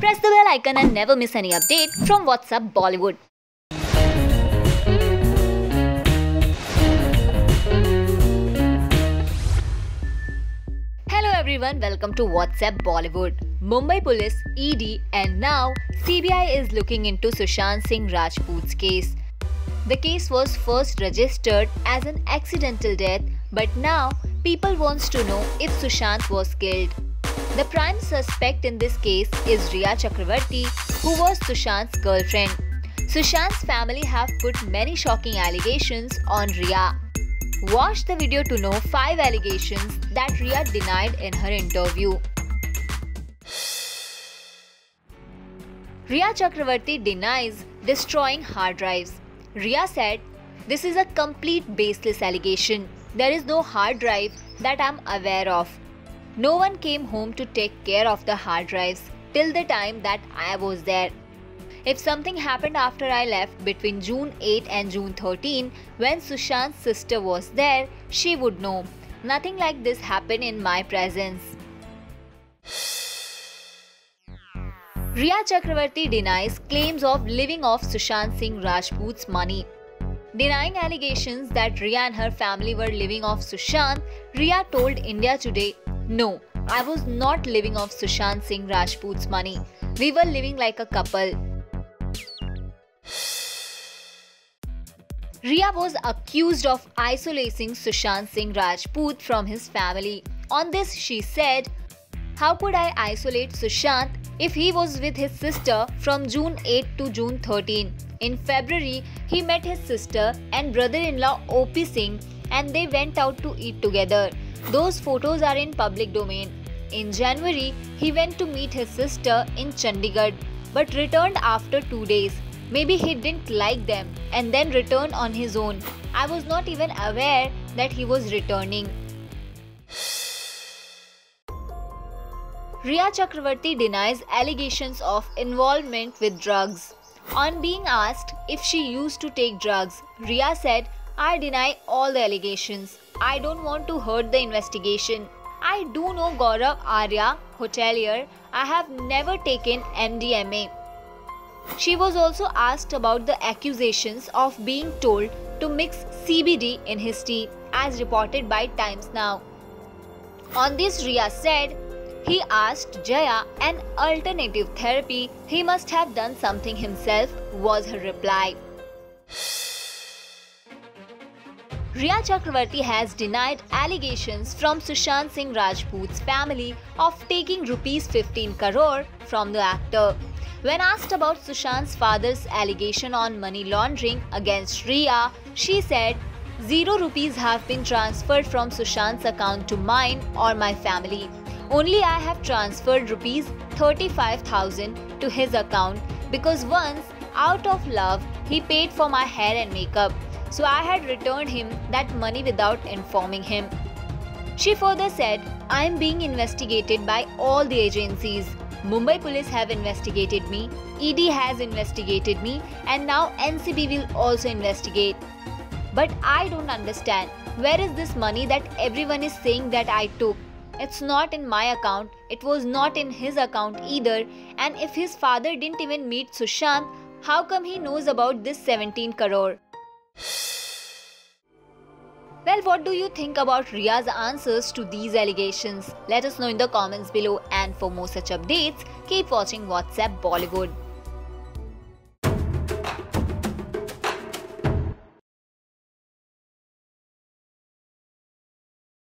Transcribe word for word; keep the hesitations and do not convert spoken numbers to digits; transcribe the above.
Press the bell icon and never miss any update from WhatsApp Bollywood. Hello everyone, welcome to WhatsApp Bollywood. Mumbai Police, E D and now C B I is looking into Sushant Singh Rajput's case. The case was first registered as an accidental death, but now people wants to know if Sushant was killed. The prime suspect in this case is Rhea Chakravarti, who was Sushant's girlfriend. Sushant's family have put many shocking allegations on Rhea. Watch the video to know five allegations that Rhea denied in her interview. Rhea Chakravarti denies destroying hard drives. Rhea said, "This is a complete baseless allegation. There is no hard drive that I am aware of. No one came home to take care of the hard drives till the time that I was there. If something happened after I left between June eighth and June thirteenth, when Sushant's sister was there, she would know. Nothing like this happened in my presence." Rhea Chakravarti denies claims of living off Sushant Singh Rajput's money. Denying allegations that Rhea and her family were living off Sushant, Rhea told India Today, "No, I was not living off Sushant Singh Rajput's money. We were living like a couple." Rhea was accused of isolating Sushant Singh Rajput from his family. On this, she said, "How could I isolate Sushant if he was with his sister from June eighth to June thirteenth? In February, he met his sister and brother-in-law O P Singh and they went out to eat together. Those photos are in public domain. In January, he went to meet his sister in Chandigarh but returned after two days. Maybe he didn't like them and then returned on his own. I was not even aware that he was returning." Rhea Chakravarti denies allegations of involvement with drugs. On being asked if she used to take drugs, Rhea said, "I deny all the allegations. I don't want to hurt the investigation. I do know Gaurav Arya, hotelier. I have never taken M D M A." She was also asked about the accusations of being told to mix C B D in his tea, as reported by Times Now. On this, Rhea said, "He asked Jaya an alternative therapy. He must have done something himself," was her reply. Rhea Chakravarti has denied allegations from Sushant Singh Rajput's family of taking rupees fifteen crore from the actor. When asked about Sushant's father's allegation on money laundering against Rhea, she said, "Zero rupees have been transferred from Sushant's account to mine or my family. Only I have transferred rupees thirty-five thousand to his account because once, out of love, he paid for my hair and makeup. So I had returned him that money without informing him." She further said, "I am being investigated by all the agencies. Mumbai Police have investigated me, E D has investigated me, and now N C B will also investigate. But I don't understand. Where is this money that everyone is saying that I took? It's not in my account, it was not in his account either, and if his father didn't even meet Sushant, how come he knows about this seventeen crore? Well, what do you think about Rhea's answers to these allegations? Let us know in the comments below, and for more such updates, keep watching WhatsApp Bollywood.